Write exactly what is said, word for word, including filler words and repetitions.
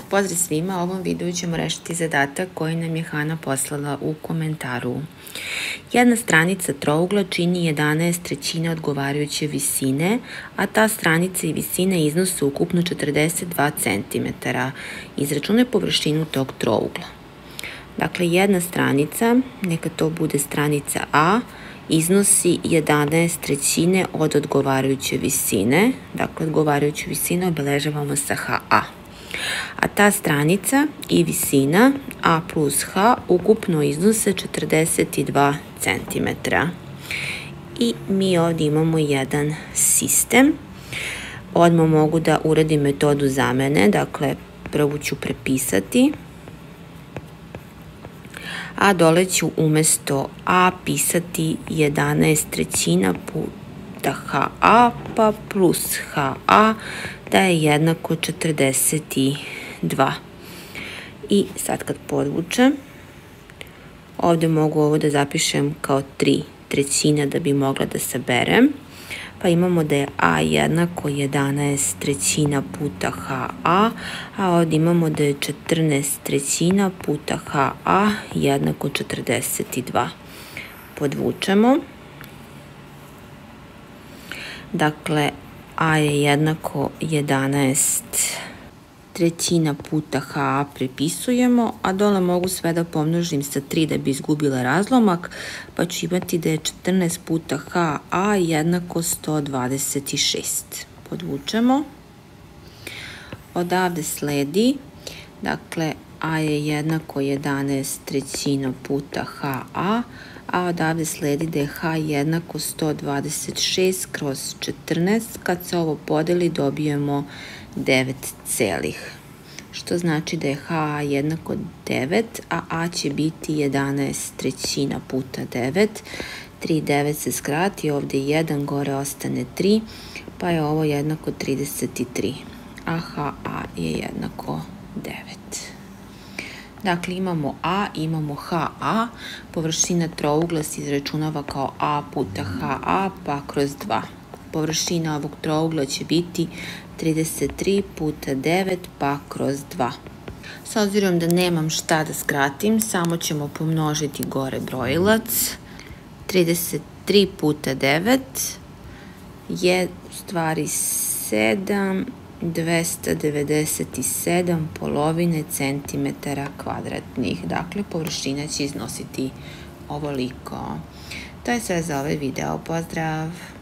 Pozdrav svima, u ovom videu ćemo rešiti zadatak koji nam je Hana poslala u komentaru. Jedna stranica trougla čini jedanaest trećina odgovarajuće visine, a ta stranica i visina iznose ukupno četrdeset dva centimetra. Izračunaj površinu tog trougla. Dakle, jedna stranica, neka to bude stranica A, iznosi jedanaest trećine od odgovarajuće visine. Dakle, odgovarajuću visinu obeležavamo sa ha a. A ta stranica i visina A plus H ukupno iznose četrdeset dva centimetra. I mi ovdje imamo jedan sistem. Odmah mogu da uradim metodu zamene, dakle prvo ću prepisati, a dole ću umesto A pisati jedanaest trećina puta ha a pa plus ha a da je jednako četrdeset dva. I sad kad podvučem, ovdje mogu ovo da zapišem kao tri trećine da bi mogla da saberem. Pa imamo da je A jednako jedanaest trećina puta ha a, a ovdje imamo da je četrnaest trećina puta ha a jednako četrdeset dva. Podvučemo. Dakle, A je jednako jedanaest trećina puta ha a prepisujemo, a dole mogu sve da pomnožim sa tri da bi izgubila razlomak, pa ću imati da je četrnaest puta ha a jednako sto dvadeset šest. Podvučemo. Odavde sledi, dakle, A je jednako jedanaest trećina puta ha a, a odavde sledi da je H jednako sto dvadeset šest kroz četrnaest. Kad se ovo podeli dobijemo devet celih. Što znači da je H jednako devet, a A će biti jedanaest trećina puta devet. tri i devet se skrati, ovdje jedan, gore ostane tri, pa je ovo jednako trideset tri. A ha a je jednako devet. Dakle, imamo A, imamo ha a, površina trougla se izračunava kao A puta ha a pa kroz dva. Površina ovog trougla će biti trideset tri puta devet pa kroz dva. S obzirom da nemam šta da skratim, samo ćemo pomnožiti gore brojilac. trideset tri puta devet je u stvari sedam hiljada dvesta devedeset sedam polovine centimetara kvadratnih. Dakle, površina će iznositi ovoliko. To je sve za ovaj video. Pozdrav!